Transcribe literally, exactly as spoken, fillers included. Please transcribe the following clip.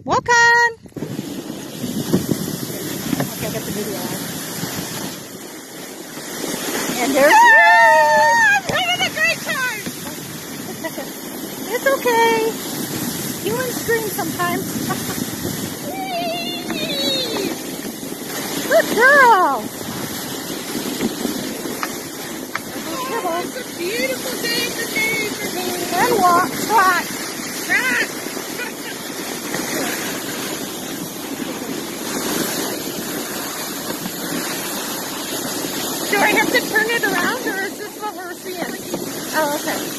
Walk on. Okay, I got the video on. And there's ah, I'm having a great time. It's okay. Humans scream sometimes. Good girl. Oh, it's a beautiful day today for me. And walk, trot. Trot. Do I have to turn it around, or is this what we're seeing? Oh, okay.